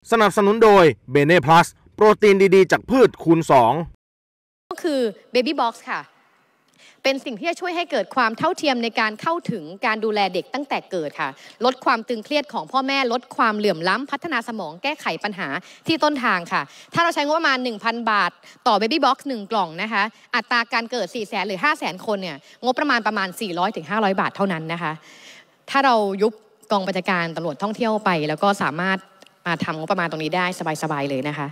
สนับสนุนโดยเบเน่พลัสโปรตีนดีๆจากพืชคูณ2 ก็คือ Baby Box ค่ะเป็นสิ่งที่จะช่วยให้เกิดความเท่าเทียมในการเข้าถึงการดูแลเด็กตั้งแต่เกิดค่ะลดความตึงเครียดของพ่อแม่ลดความเหลื่อมล้ำพัฒนาสมองแก้ไขปัญหาที่ต้นทางค่ะถ้าเราใช้งบประมาณ 1,000 บาทต่อ Baby Box 1 กล่องนะคะอัตราการเกิด 400,000 หรือ 500,000 คนเนี่ยงบประมาณ 400 ถึง 500 บาทเท่านั้นนะคะถ้าเรายุบกองบัญชาการตำรวจท่องเที่ยวไปแล้วก็สามารถมาทำงบประมาณตรงนี้ได้สบายๆเลยนะคะ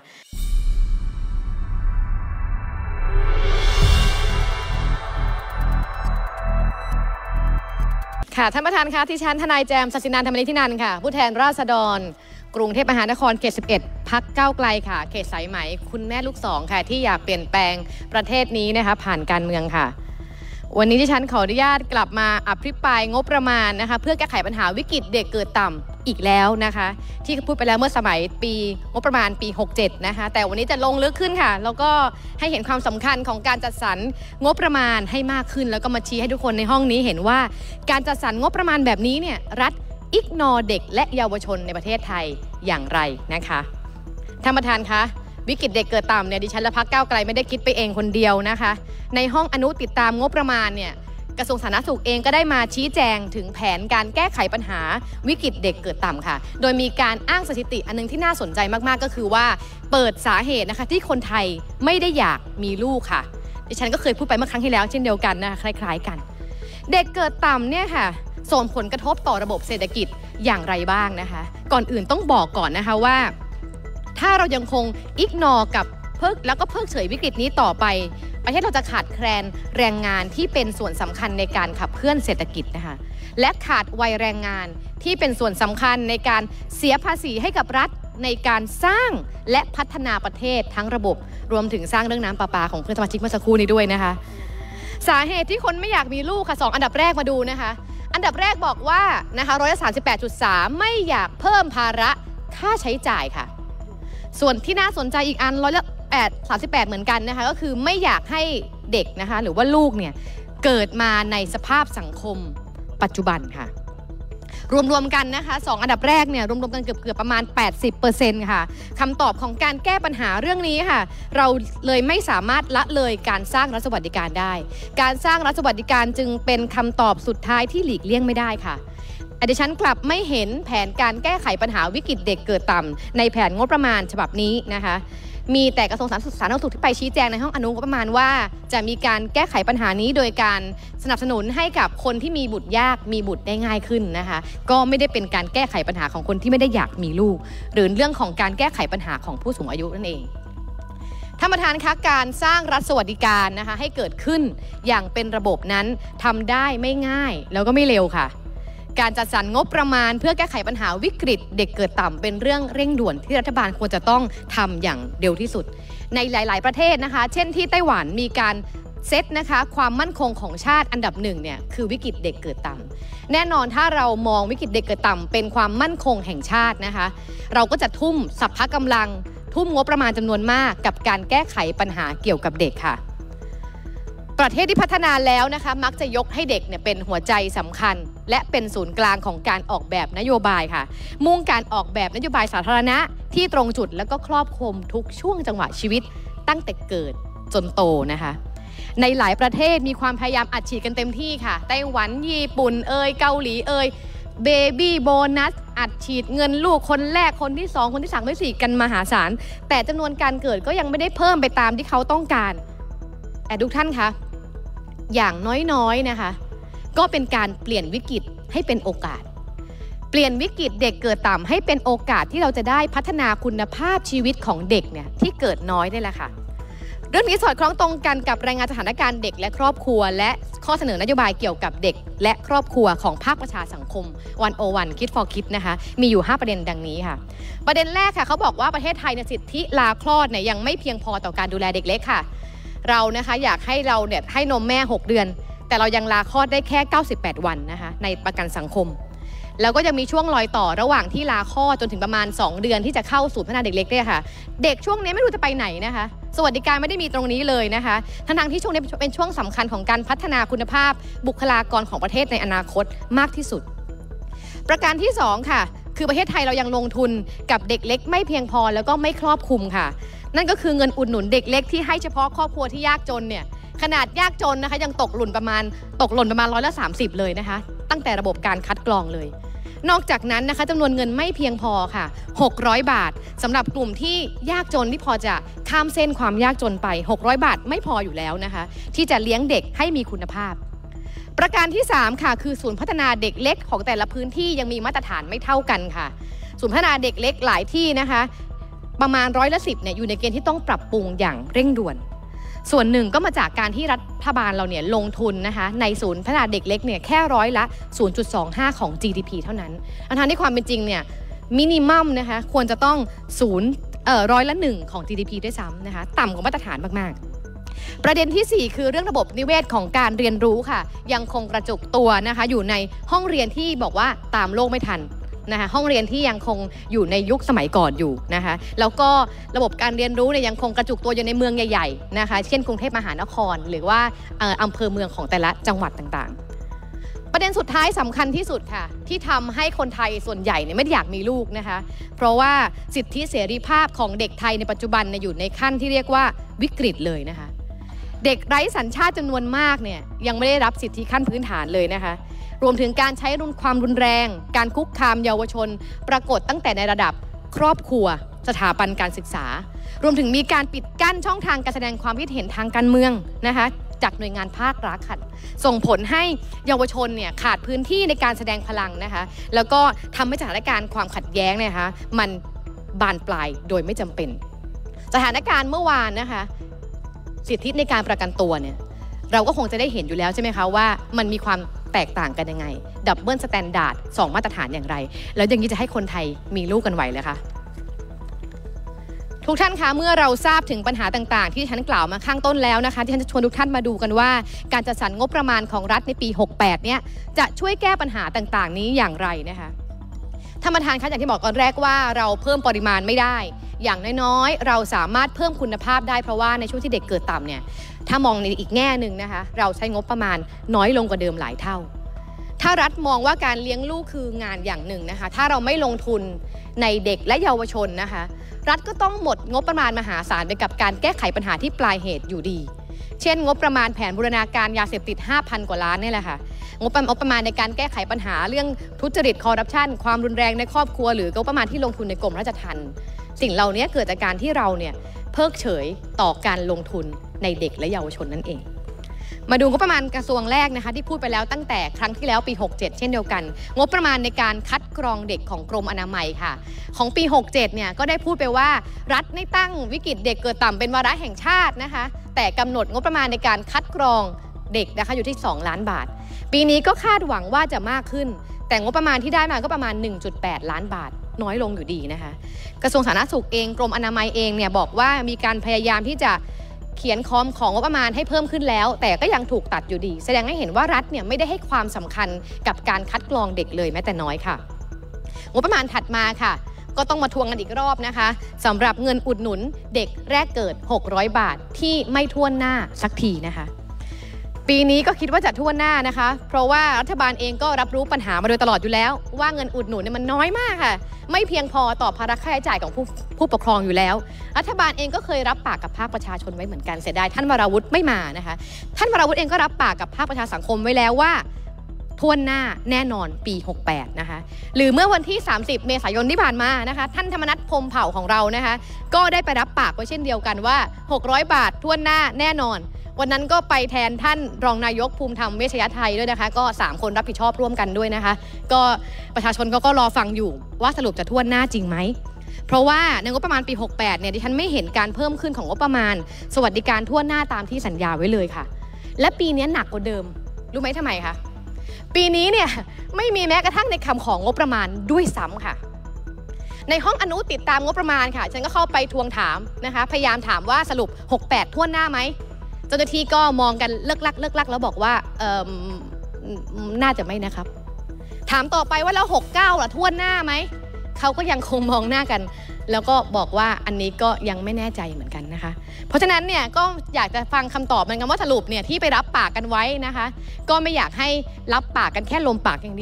ค่ะท่านประธานคะที่ฉันทนายแจมศศินันท์ ธรรมนิธินันท์ค่ะผู้แทนราษฎรกรุงเทพมหานครเขต 11 พรรคก้าวไกลค่ะเขตสายไหมคุณแม่ลูกสองค่ะที่อยากเปลี่ยนแปลงประเทศนี้นะคะผ่านการเมืองค่ะวันนี้ที่ฉันขออนุญาตกลับมาอภิปรายงบประมาณนะคะเพื่อแก้ไขปัญหาวิกฤตเด็กเกิดต่ำอีกแล้วนะคะที่พูดไปแล้วเมื่อสมัยงบประมาณปี 67 นะคะแต่วันนี้จะลงลึกขึ้นค่ะแล้วก็ให้เห็นความสำคัญของการจัดสรรงบประมาณให้มากขึ้นแล้วก็มาชี้ให้ทุกคนในห้องนี้เห็นว่าการจัดสรรงบประมาณแบบนี้เนี่ยรัฐอิกนอเด็กและเยาวชนในประเทศไทยอย่างไรนะคะท่านประธานคะวิกฤตเด็กเกิดต่ำเนี่ยดิฉันและพรรคก้าวไกลไม่ได้คิดไปเองคนเดียวนะคะในห้องอนุติดตามงบประมาณเนี่ยกระทรวงสาธารณสุขเองก็ได้มาชี้แจงถึงแผนการแก้ไขปัญหาวิกฤตเด็กเกิดต่ำค่ะโดยมีการอ้างสถิติอันนึงที่น่าสนใจมากๆก็คือว่าเปิดสาเหตุนะคะที่คนไทยไม่ได้อยากมีลูกค่ะดิฉันก็เคยพูดไปเมื่อครั้งที่แล้วเช่นเดียวกันนะคะคล้ายๆกันเด็กเกิดต่ำเนี่ยค่ะส่งผลกระทบต่อระบบเศรษฐกิจอย่างไรบ้างนะคะก่อนอื่นต้องบอกก่อนนะคะว่าถ้าเรายังคงอิกนอกับเพิกเฉยวิกฤตนี้ต่อไปประเทศเราจะขาดแคลนแรงงานที่เป็นส่วนสำคัญในการขับเคลื่อนเศรษฐกิจนะคะและขาดวัยแรงงานที่เป็นส่วนสำคัญในการเสียภาษีให้กับรัฐในการสร้างและพัฒนาประเทศทั้งระบบรวมถึงสร้างเรื่องน้ำประปาของเพื่อนสมาชิกเมื่อสักครู่นี้ด้วยนะคะสาเหตุที่คนไม่อยากมีลูกค่ะ2อันดับแรกมาดูนะคะอันดับแรกบอกว่านะคะ138.3ไม่อยากเพิ่มภาระค่าใช้จ่ายค่ะส่วนที่น่าสนใจอีกอัน38เหมือนกันนะคะก็คือไม่อยากให้เด็กนะคะหรือว่าลูกเนี่ยเกิดมาในสภาพสังคมปัจจุบันค่ะรวมๆกันนะคะ2อันดับแรกเนี่ยรวมๆกันเกือบประมาณ 80% ค่ะคำตอบของการแก้ปัญหาเรื่องนี้ค่ะเราเลยไม่สามารถละเลยการสร้างรัฐสวัสดิการได้การสร้างรัฐสวัสดิการจึงเป็นคำตอบสุดท้ายที่หลีกเลี่ยงไม่ได้ค่ะดิฉันกลับไม่เห็นแผนการแก้ไขปัญหาวิกฤตเด็กเกิดต่ำในแผนงบประมาณฉบับนี้นะคะมีแต่กระทรวงสาธารณสุขที่ไปชี้แจงในห้องอนุงบประมาณว่าจะมีการแก้ไขปัญหานี้โดยการสนับสนุนให้กับคนที่มีบุตรยากมีบุตรได้ง่ายขึ้นนะคะก็ไม่ได้เป็นการแก้ไขปัญหาของคนที่ไม่ได้อยากมีลูกหรือเรื่องของการแก้ไขปัญหาของผู้สูงอายุนั่นเองท่านประธานคะการสร้างรัฐสวัสดิการนะคะให้เกิดขึ้นอย่างเป็นระบบนั้นทำได้ไม่ง่ายแล้วก็ไม่เร็วค่ะการจัดสรรงบประมาณเพื่อแก้ไขปัญหาวิกฤตเด็กเกิดต่ำเป็นเรื่องเร่งด่วนที่รัฐบาลควรจะต้องทำอย่างเร็วที่สุดในหลายๆประเทศนะคะเช่นที่ไต้หวันมีการเซตนะคะความมั่นคงของชาติอันดับ1เนี่ยคือวิกฤตเด็กเกิดต่ำแน่นอนถ้าเรามองวิกฤตเด็กเกิดต่ำเป็นความมั่นคงแห่งชาตินะคะเราก็จะทุ่มสรรพกำลังทุ่มงบประมาณจำนวนมากกับการแก้ไขปัญหาเกี่ยวกับเด็กค่ะประเทศที่พัฒนาแล้วนะคะมักจะยกให้เด็กเนี่ยเป็นหัวใจสำคัญและเป็นศูนย์กลางของการออกแบบนโยบายค่ะมุ่งการออกแบบนโยบายสาธารณะที่ตรงจุดแล้วก็ครอบคลุมทุกช่วงจังหวะชีวิตตั้งแต่เกิดจนโตนะคะในหลายประเทศมีความพยายามอัดฉีดกันเต็มที่ค่ะไต้หวันญี่ปุ่นเกาหลีเบบี้โบนัสอัดฉีดเงินลูกคนแรกคนที่2คนที่3คนที่4กันมหาศาลแต่จำนวนการเกิดก็ยังไม่ได้เพิ่มไปตามที่เขาต้องการแต่ทุกท่านคะอย่างน้อยๆนะคะก็เป็นการเปลี่ยนวิกฤตให้เป็นโอกาสเปลี่ยนวิกฤตเด็กเกิดต่ำให้เป็นโอกาสที่เราจะได้พัฒนาคุณภาพชีวิตของเด็กเนี่ยที่เกิดน้อยนี่แหละค่ะเรื่องนี้สอดคล้องตรงกันกับรายงานสถานการณ์เด็กและครอบครัวและข้อเสนอนโยบายเกี่ยวกับเด็กและครอบครัวของภาคประชาสังคม101 Kids for Kids นะคะมีอยู่5ประเด็นดังนี้ค่ะประเด็นแรกค่ะเขาบอกว่าประเทศไทยสิทธิลาคลอดเนี่ยยังไม่เพียงพอต่อการดูแลเด็กเล็กค่ะเรานะคะอยากให้เราเนี่ยให้นมแม่6เดือนแต่เรายังลาคลอดได้แค่98วันนะคะในประกันสังคมแล้วก็จะมีช่วงรอยต่อระหว่างที่ลาคลอดจนถึงประมาณ2เดือนที่จะเข้าสู่พัฒนาเด็กเล็กเนี่ยค่ะเด็กช่วงนี้ไม่รู้จะไปไหนนะคะสวัสดิการไม่ได้มีตรงนี้เลยนะคะทั้งที่ช่วงนี้เป็นช่วงสำคัญของการพัฒนาคุณภาพบุคลากรของประเทศในอนาคตมากที่สุดประการที่2ค่ะคือประเทศไทยเรายังลงทุนกับเด็กเล็กไม่เพียงพอแล้วก็ไม่ครอบคลุมค่ะนั่นก็คือเงินอุดหนุนเด็กเล็กที่ให้เฉพาะครอบครัวที่ยากจนเนี่ยขนาดยากจนนะคะยังตกหล่นประมาณ130%เลยนะคะตั้งแต่ระบบการคัดกรองเลยนอกจากนั้นนะคะจำนวนเงินไม่เพียงพอค่ะ600 บาทสำหรับกลุ่มที่ยากจนที่พอจะข้ามเส้นความยากจนไป600 บาทไม่พออยู่แล้วนะคะที่จะเลี้ยงเด็กให้มีคุณภาพประการที่3ค่ะคือศูนย์พัฒนาเด็กเล็กของแต่ละพื้นที่ยังมีมาตรฐานไม่เท่ากันค่ะศูนย์พัฒนาเด็กเล็กหลายที่นะคะประมาณ10%เนี่ยอยู่ในเกณฑ์ที่ต้องปรับปรุงอย่างเร่งด่วนส่วนหนึ่งก็มาจากการที่รัฐบาลเราเนี่ยลงทุนนะคะในศูนย์พัฒนาเด็กเล็กเนี่ยแค่0.25% ของ GDP เท่านั้นทั้งที่ความเป็นจริงเนี่ยมินิมัมนะคะควรจะต้อง1% ของ GDP ด้วยซ้ำนะคะต่ำกว่ามาตรฐานมากๆประเด็นที่4คือเรื่องระบบนิเวศของการเรียนรู้ค่ะยังคงกระจุกตัวนะคะอยู่ในห้องเรียนที่บอกว่าตามโลกไม่ทันนะคะห้องเรียนที่ยังคงอยู่ในยุคสมัยก่อนอยู่นะคะแล้วก็ระบบการเรียนรู้เนี่ยยังคงกระจุกตัวอยู่ในเมืองใหญ่ๆนะคะเช่นกรุงเทพมหานครหรือว่าอำเภอเมืองของแต่ละจังหวัดต่างๆประเด็นสุดท้ายสำคัญที่สุดค่ะที่ทำให้คนไทยส่วนใหญ่เนี่ยไม่อยากมีลูกนะคะเพราะว่าสิทธิเสรีภาพของเด็กไทยในปัจจุบันเนี่ยอยู่ในขั้นที่เรียกว่าวิกฤตเลยนะคะเด็กไร้สัญชาติจำนวนมากเนี่ยยังไม่ได้รับสิทธิขั้นพื้นฐานเลยนะคะรวมถึงการใช้ความรุนแรงการคุกคามเยาวชนปรากฏตั้งแต่ในระดับครอบครัวสถาบันการศึกษารวมถึงมีการปิดกั้นช่องทางการแสดงความคิดเห็นทางการเมืองนะคะจากหน่วยงานภาครัฐค่ะส่งผลให้เยาวชนเนี่ยขาดพื้นที่ในการแสดงพลังนะคะแล้วก็ทำให้สถานการณ์ความขัดแย้งเนี่ยนะคะมันบานปลายโดยไม่จำเป็นสถานการณ์เมื่อวานนะคะสิทธิในการประกันตัวเนี่ยเราก็คงจะได้เห็นอยู่แล้วใช่ไหมคะว่ามันมีความแตกต่างกันยังไงดับเบิลสแตนดาร์ด2มาตรฐานอย่างไรแล้วอย่างนี้จะให้คนไทยมีลูกกันไหวเลยคะทุกท่านคะเมื่อเราทราบถึงปัญหาต่างๆที่ฉันกล่าวมาข้างต้นแล้วนะคะที่ฉันจะชวนทุกท่านมาดูกันว่าการจัดสรรงบประมาณของรัฐในปี68เนี่ยจะช่วยแก้ปัญหาต่างๆนี้อย่างไรนะคะท่านประธานคะอย่างที่บอกตอนแรกว่าเราเพิ่มปริมาณไม่ได้อย่างน้อยๆเราสามารถเพิ่มคุณภาพได้เพราะว่าในช่วงที่เด็กเกิดต่ำเนี่ยถ้ามองในอีกแง่หนึ่งนะคะเราใช้งบประมาณน้อยลงกว่าเดิมหลายเท่าถ้ารัฐมองว่าการเลี้ยงลูกคืองานอย่างหนึ่งนะคะถ้าเราไม่ลงทุนในเด็กและเยาวชนนะคะรัฐก็ต้องหมดงบประมาณมหาศาลไปกับการแก้ไขปัญหาที่ปลายเหตุอยู่ดีเช่นงบประมาณแผนบูรณาการยาเสพติด 5,000 กว่าล้านนี่แหละค่ะงบประมาณในการแก้ไขปัญหาเรื่องทุจริตคอร์รัปชันความรุนแรงในครอบครัวหรืองบประมาณที่ลงทุนในกรมราชทัณฑ์สิ่งเหล่านี้เกิดจากการที่เราเนี่ยเพิกเฉยต่อการลงทุนในเด็กและเยาวชนนั่นเองมาดูงบประมาณกระทรวงแรกนะคะที่พูดไปแล้วตั้งแต่ครั้งที่แล้วปี67เช่นเดียวกันงบประมาณในการคัดกรองเด็กของกรมอนามัยค่ะของปี67เนี่ยก็ได้พูดไปว่ารัฐได้ตั้งวิกฤตเด็กเกิดต่ำเป็นวาระแห่งชาตินะคะแต่กำหนดงบประมาณในการคัดกรองเด็กนะคะอยู่ที่2 ล้านบาทปีนี้ก็คาดหวังว่าจะมากขึ้นแต่งบประมาณที่ได้มาก็ประมาณ 1.8 ล้านบาทน้อยลงอยู่ดีนะคะกระทรวงสาธารณสุขเองกรมอนามัยเองเนี่ยบอกว่ามีการพยายามที่จะเขียนคอมของงบประมาณให้เพิ่มขึ้นแล้วแต่ก็ยังถูกตัดอยู่ดีแสดงให้เห็นว่ารัฐเนี่ยไม่ได้ให้ความสำคัญกับการคัดกรองเด็กเลยแม้แต่น้อยค่ะงบประมาณถัดมาค่ะก็ต้องมาทวงกันอีกรอบนะคะสำหรับเงินอุดหนุนเด็กแรกเกิด600 บาทที่ไม่ถ้วนหน้าสักทีนะคะปีนี้ก็คิดว่าจะทั่วหน้านะคะเพราะว่ารัฐบาลเองก็รับรู้ปัญหามาโดยตลอดอยู่แล้วว่าเงินอุดหนุนเนี่ยมันน้อยมากค่ะไม่เพียงพอต่อภาระค่าใช้จ่ายของผู้ปกครองอยู่แล้วรัฐบาลเองก็เคยรับปากกับภาคประชาชนไว้เหมือนกันเสียดายท่านวราวุธไม่มานะคะท่านวราวุธเองก็รับปากกับภาคประชาสังคมไว้แล้วว่าทั่วหน้าแน่นอนปี68นะคะหรือเมื่อวันที่30 เมษายนที่ผ่านมานะคะท่านธรรมนัส พรหมเผ่าของเรานะคะก็ได้ไปรับปากไว้เช่นเดียวกันว่า600 บาททั่วหน้าแน่นอนวันนั้นก็ไปแทนท่านรองนายกภูมิธรรมเวชยไทยด้วยนะคะก็3 คนรับผิดชอบร่วมกันด้วยนะคะก็ประชาชนก็รอฟังอยู่ว่าสรุปจะทั่วหน้าจริงไหมเพราะว่าในงบประมาณปี68เนี่ยดิฉันไม่เห็นการเพิ่มขึ้นของงบประมาณสวัสดิการทั่วหน้าตามที่สัญญาไว้เลยค่ะและปีนี้หนักกว่าเดิมรู้ไหมทำไมคะปีนี้เนี่ยไม่มีแม้กระทั่งในคำของงบประมาณด้วยซ้ำค่ะในห้องอนุติดตามงบประมาณค่ะฉันก็เข้าไปทวงถามนะคะพยายามถามว่าสรุป68ทั่วหน้าไหมเจ้าหน้าที่ก็มองกันเลิกลักแล้วบอกว่าน่าจะไม่นะครับถามต่อไปว่าแล้ว69ล่ะทั่วหน้าไหมเขาก็ยังคงมองหน้ากันแล้วก็บอกว่าอันนี้ก็ยังไม่แน่ใจเหมือนกันนะคะเพราะฉะนั้นเนี่ยก็อยากจะฟังคำตอบเหมือนกันว่าสรุปเนี่ยที่ไปรับปากกันไว้นะคะก็ไม่อยากให้รับปากกันแค่ลมปากอย่างเดียว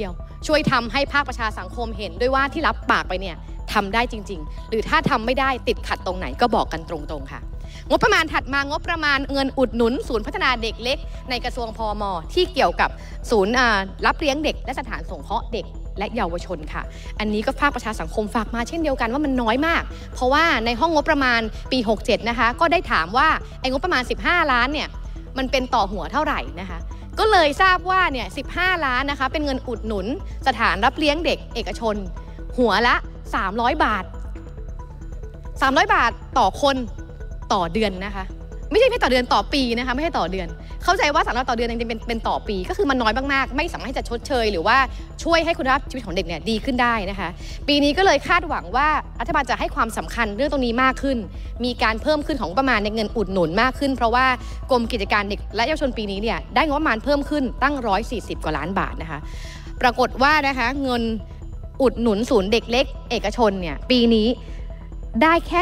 ช่วยทำให้ภาคประชาสังคมเห็นด้วยว่าที่รับปากไปเนี่ยทำได้จริงๆหรือถ้าทำไม่ได้ติดขัดตรงไหนก็บอกกันตรงๆค่ะงบประมาณถัดมางบประมาณเงินอุดหนุนศูนย์พัฒนาเด็กเล็กในกระทรวงพม.ที่เกี่ยวกับศูนย์รับเลี้ยงเด็กและสถานสงเคราะห์เด็กและเยาวชนค่ะอันนี้ก็ภาคประชาสังคมฝากมาเช่นเดียวกันว่ามันน้อยมากเพราะว่าในห้องงบประมาณปี67นะคะก็ได้ถามว่าไอ้งบประมาณ15ล้านเนี่ยมันเป็นต่อหัวเท่าไหร่นะคะก็เลยทราบว่าเนี่ย15ล้านนะคะเป็นเงินอุดหนุนสถานรับเลี้ยงเด็กเอกชนหัวละ300 บาท300 บาทต่อคนต่อเดือนนะคะไม่ใช่ต่อเดือนต่อปีนะคะไม่ใช่ต่อเดือนเข้าใจว่า300ต่อเดือนจริงๆเป็นต่อปีก็คือมันน้อยมากๆไม่สามารถที่จะชดเชยหรือว่าช่วยให้คุณภาพชีวิตของเด็กเนี่ยดีขึ้นได้นะคะปีนี้ก็เลยคาดหวังว่ารัฐบาลจะให้ความสำคัญเรื่องตรงนี้มากขึ้นมีการเพิ่มขึ้นของประมาณในเงินอุดหนุนมากขึ้นเพราะว่ากรมกิจการเด็กและเยาวชนปีนี้เนี่ยได้งบประมาณเพิ่มขึ้นตั้ง140 กว่าล้านบาทนะคะปรากฏว่านะคะเงินอุดหนุนศูนย์เด็กเล็กเอกชนเนี่ยปีนี้ได้แค่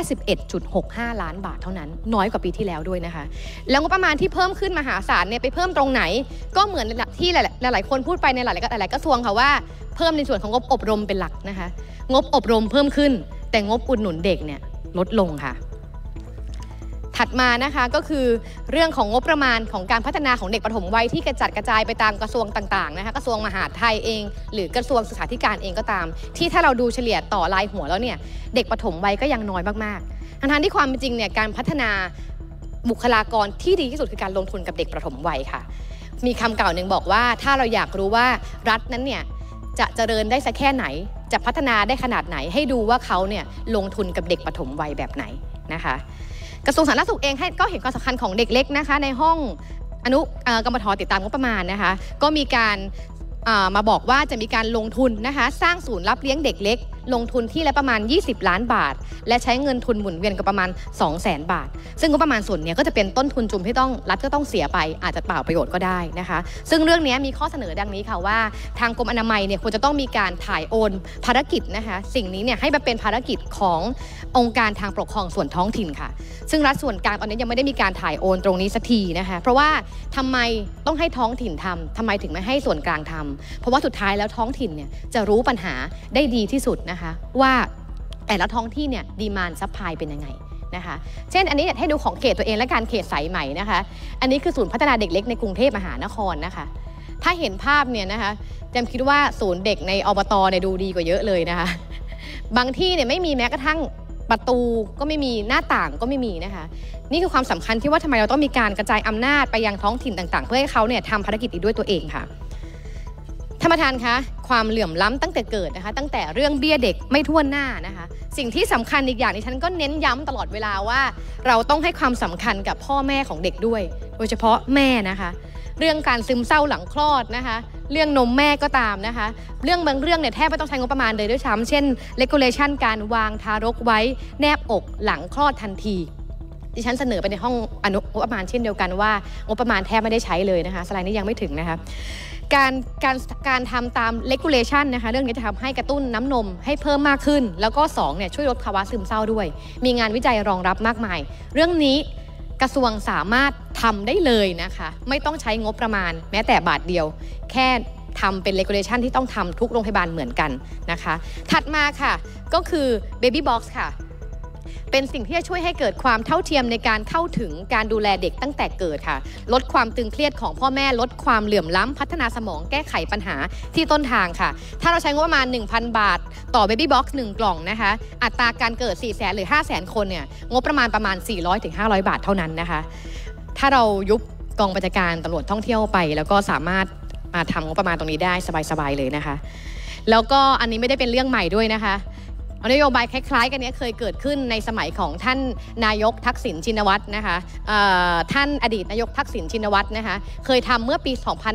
11.65 ล้านบาทเท่านั้นน้อยกว่าปีที่แล้วด้วยนะคะแล้วงบประมาณที่เพิ่มขึ้นมหาศาลเนี่ยไปเพิ่มตรงไหนก็เหมือนที่หลายๆคนพูดไปในหลายกระทรวงค่ะว่าเพิ่มในส่วนของงบอบรมเป็นหลักนะคะงบอบรมเพิ่มขึ้นแต่งบอุดหนุนเด็กเนี่ยลดลงค่ะถัดมานะคะก็คือเรื่องของงบประมาณของการพัฒนาของเด็กปฐมวัยที่กระจัดกระจายไปตามกระทรวงต่างๆนะคะกระทรวงมหาดไทยเองหรือกระทรวงศึกษาธิการเองก็ตามที่ถ้าเราดูเฉลี่ยต่อรายหัวแล้วเนี่ยเด็กปฐมวัยก็ยังน้อยมากๆทั้งที่ความเป็นจริงเนี่ยการพัฒนาบุคลากรที่ดีที่สุดคือการลงทุนกับเด็กปฐมวัยค่ะมีคำกล่าวหนึ่งบอกว่าถ้าเราอยากรู้ว่ารัฐนั้นเนี่ยจะเจริญได้สักแค่ไหนจะพัฒนาได้ขนาดไหนให้ดูว่าเขาเนี่ยลงทุนกับเด็กปฐมวัยแบบไหนนะคะกระทรวงสาธารณสุขเองก็เห็นความสำคัญของเด็กเล็กนะคะในห้องกมธ.ติดตามงบประมาณนะคะก็มีการมาบอกว่าจะมีการลงทุนนะคะสร้างศูนย์รับเลี้ยงเด็กเล็กลงทุนที่ละประมาณ20 ล้านบาทและใช้เงินทุนหมุนเวียนกับประมาณ 200,000 บาทซึ่งงบประมาณส่วนนี้ก็จะเป็นต้นทุนจุ่มที่รัฐก็ต้องเสียไปอาจจะเปล่าประโยชน์ก็ได้นะคะซึ่งเรื่องนี้มีข้อเสนอดังนี้ค่ะว่าทางกรมอนามัยเนี่ยควรจะต้องมีการถ่ายโอนภารกิจนะคะสิ่งนี้เนี่ยให้มาเป็นภารกิจขององค์การทางปกครองส่วนท้องถิ่นค่ะซึ่งรัฐส่วนกลางตอนนี้ยังไม่ได้มีการถ่ายโอนตรงนี้สักทีนะคะเพราะว่าทำไมต้องให้ท้องถิ่นทำไมถึงไม่ให้ส่วนกลางทำเพราะว่าสุดท้ายแล้วท้องถิ่นเนี่ยจะรู้ปัญหาได้ดีที่สุดนะคะว่าแต่ละท้องที่เนี่ยดีมานด์ซัพพลายเป็นยังไงนะคะเช่นอันนี้ให้ดูของเขตตัวเองและการเขตสายใหม่นะคะอันนี้คือศูนย์พัฒนาเด็กเล็กในกรุงเทพมหานครนะคะถ้าเห็นภาพเนี่ยนะคะจำคิดว่าศูนย์เด็กในอบตเนี่ยดูดีกว่าเยอะเลยนะคะบางที่เนี่ยไม่มีแม้กระทั่งประตูก็ไม่มีหน้าต่างก็ไม่มีนะคะนี่คือความสำคัญที่ว่าทำไมเราต้องมีการกระจายอำนาจไปยังท้องถิ่นต่างๆเพื่อให้เขาเนี่ยทำภารกิจอีกด้วยตัวเองค่ะท่านประธานคะความเหลื่อมล้ำตั้งแต่เกิดนะคะตั้งแต่เรื่องเบี้ยเด็กไม่ทั่วหน้านะคะสิ่งที่สำคัญอีกอย่างที่ฉันก็เน้นย้ำตลอดเวลาว่าเราต้องให้ความสำคัญกับพ่อแม่ของเด็กด้วยโดยเฉพาะแม่นะคะเรื่องการซึมเศร้าหลังคลอดนะคะเรื่องนมแม่ก็ตามนะคะเรื่องบางเรื่องเนี่ยแทบไม่ต้องใช้งบประมาณเลยด้วยซ้ำเช่น regulation การวางทารกไว้แนบอกหลังคลอดทันทีดิฉันเสนอไปในห้องงบประมาณเช่นเดียวกันว่างบประมาณแทบไม่ได้ใช้เลยนะคะสไลด์นี้ยังไม่ถึงนะคะการทำตาม regulation นะคะเรื่องนี้จะทำให้กระตุ้นน้ำนมให้เพิ่มมากขึ้นแล้วก็2เนี่ยช่วยลดภาวะซึมเศร้าด้วยมีงานวิจัยรองรับมากมายเรื่องนี้กระทรวงสามารถทำได้เลยนะคะไม่ต้องใช้งบประมาณแม้แต่บาทเดียวแค่ทำเป็น regulation ที่ต้องทำทุกโรงพยาบาลเหมือนกันนะคะถัดมาค่ะก็คือ baby box ค่ะเป็นสิ่งที่จะช่วยให้เกิดความเท่าเทียมในการเข้าถึงการดูแลเด็กตั้งแต่เกิดค่ะลดความตึงเครียดของพ่อแม่ลดความเหลื่อมล้ำพัฒนาสมองแก้ไขปัญหาที่ต้นทางค่ะถ้าเราใช้งบประมาณ 1,000 บาทต่อ Baby Box 1 กล่องนะคะอัตราการเกิด 400,000 หรือ 500,000 คนเนี่ยงบประมาณ 400 ถึง 500 บาทเท่านั้นนะคะถ้าเรายุบกองบัญชาการตำรวจท่องเที่ยวไปแล้วก็สามารถมาทำงบประมาณตรงนี้ได้สบายๆเลยนะคะแล้วก็อันนี้ไม่ได้เป็นเรื่องใหม่ด้วยนะคะนโยบายคล้ายๆกันนี้เคยเกิดขึ้นในสมัยของท่านนายกทักษิณชินวัตรนะคะท่านอดีตนายกทักษิณชินวัตรนะคะเคยทำเมื่อปี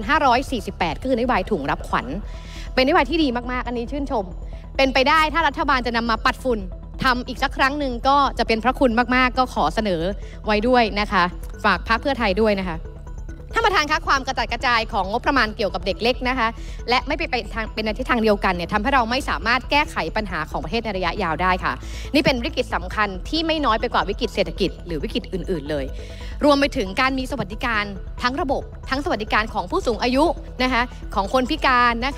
2548 ก็คือนโยบายถุงรับขวัญเป็นนโยบายที่ดีมากๆอันนี้ชื่นชมเป็นไปได้ถ้ารัฐบาลจะนำมาปัดฝุ่นทำอีกสักครั้งหนึ่งก็จะเป็นพระคุณมากๆก็ขอเสนอไว้ด้วยนะคะฝากพรรคเพื่อไทยด้วยนะคะท่านประธานคะความกระจัดกระจายของงบประมาณเกี่ยวกับเด็กเล็กนะคะและไม่เป็นในทิศทางเดียวกันเนี่ยทำให้เราไม่สามารถแก้ไขปัญหาของประเทศในระยะยาวได้ค่ะนี่เป็นวิกฤตสำคัญที่ไม่น้อยไปกว่าวิกฤตเศรษฐกิจหรือวิกฤตอื่นๆเลยรวมไปถึงการมีสวัสดิการทั้งระบบทั้งสวัสดิการของผู้สูงอายุนะคะของคนพิการนะคะ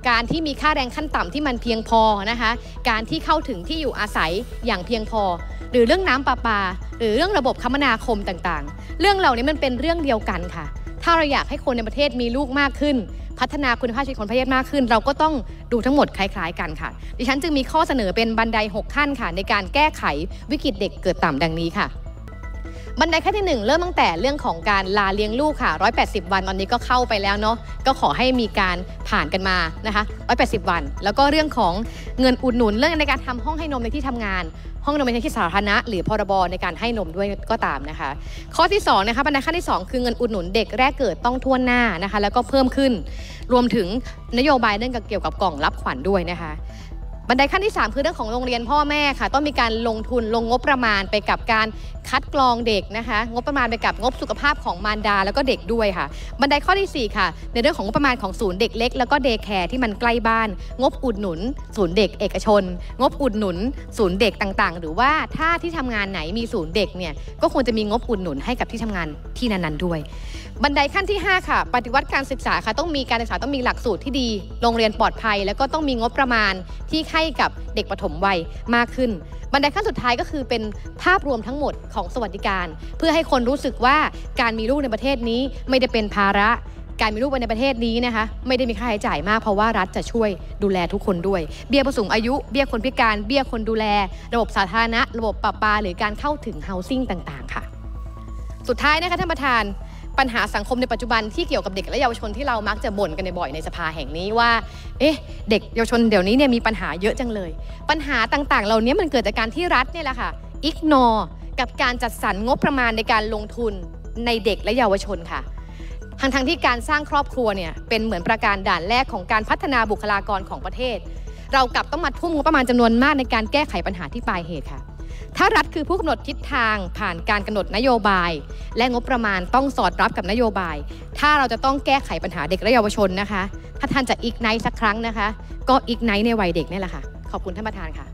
การที่มีค่าแรงขั้นต่ำที่มันเพียงพอนะคะการที่เข้าถึงที่อยู่อาศัยอย่างเพียงพอหรือเรื่องน้ำประปาหรือเรื่องระบบคมนาคมต่างๆเรื่องเหล่านี้มันเป็นเรื่องเดียวกันค่ะถ้าเราอยากให้คนในประเทศมีลูกมากขึ้นพัฒนาคุณภาพชีวิตของประเทศมากขึ้นเราก็ต้องดูทั้งหมดคล้ายๆกันค่ะดิฉันจึงมีข้อเสนอเป็นบันได6ขั้นค่ะในการแก้ไขวิกฤตเด็กเกิดต่ำดังนี้ค่ะบันไดขั้นที่1เริ่มตั้งแต่เรื่องของการลาเลี้ยงลูกค่ะ180วันตอนนี้ก็เข้าไปแล้วเนาะก็ขอให้มีการผ่านกันมานะคะ180วันแล้วก็เรื่องของเงินอุดหนุนเรื่องในการทำห้องให้นมในที่ทำงานห้องนมในที่สาธารณะหรือพรบในการให้นมด้วยก็ตามนะคะข้อที่2นะคะบันไดขั้นที่2คือเงินอุดหนุนเด็กแรกเกิดต้องทั่วหน้านะคะแล้วก็เพิ่มขึ้นรวมถึงนโยบายเรื่องเกี่ยวกับกล่องรับขวัญด้วยนะคะบันไดขั้นที่3คือเรื่องของโรงเรียนพ่อแม่ค่ะต้องมีการลงทุนลงงบประมาณไปกับการคัดกรองเด็กนะคะงบประมาณไปกับงบสุขภาพของมารดาแล้วก็เด็กด้วยค่ะบันไดข้อที่4ค่ะในเรื่องของงบประมาณของศูนย์เด็กเล็กแล้วก็เดย์แคร์ที่มันใกล้บ้านงบอุดหนุนศูนย์เด็กเอกชนงบอุดหนุนศูนย์เด็กต่างๆหรือว่าถ้าที่ทำงานไหนมีศูนย์เด็กเนี่ยก็ควรจะมีงบอุดหนุนให้กับที่ทำงานที่นั้นๆด้วยบันไดขั้นที่5ค่ะปฏิวัติการศึกษาค่ะต้องมีการศึกษาต้องมีหลักสูตรที่ดีโรงเรียนปลอดภัยแล้วก็ต้องมีงบประมาณที่ให้กับเด็กปฐมวัยมากขึ้นบันไดขั้นสุดท้ายก็คือเป็นภาพรวมทั้งหมดของสวัสดิการเพื่อให้คนรู้สึกว่าการมีลูกในประเทศนี้ไม่ได้เป็นภาระการมีลูกในประเทศนี้นะคะไม่ได้มีค่าใช้จ่ายมากเพราะว่ารัฐจะช่วยดูแลทุกคนด้วยเบี้ยผู้สูงอายุเบี้ยคนพิการเบี้ยคนดูแลระบบสาธารณะระบบประปาหรือการเข้าถึง housing ต่างๆค่ะสุดท้ายนะคะท่านประธานปัญหาสังคมในปัจจุบันที่เกี่ยวกับเด็กและเยาวชนที่เรามักจะบ่นกันบ่อยในสภาแห่งนี้ว่าเด็กเยาวชนเดี๋ยวนี้เนี่ยมีปัญหาเยอะจังเลยปัญหาต่างๆเหล่านี้มันเกิดจากการที่รัฐเนี่ยแหละค่ะอิกนอร์กับการจัดสรรงบประมาณในการลงทุนในเด็กและเยาวชนค่ะทั้งที่การสร้างครอบครัวเนี่ยเป็นเหมือนประการด่านแรกของการพัฒนาบุคลากรของประเทศเรากลับต้องมาทุ่มงบประมาณจำนวนมากในการแก้ไขปัญหาที่ปลายเหตุค่ะถ้ารัฐคือผู้กำหนดทิศทางผ่านการกำหนดนโยบายและงบประมาณต้องสอดรับกับนโยบายถ้าเราจะต้องแก้ไขปัญหาเด็กและเยาวชนนะคะถ้าท่านจะอิกไนท์สักครั้งนะคะก็อิกไนท์ในวัยเด็กนี่แหละค่ะขอบคุณท่านประธานค่ะ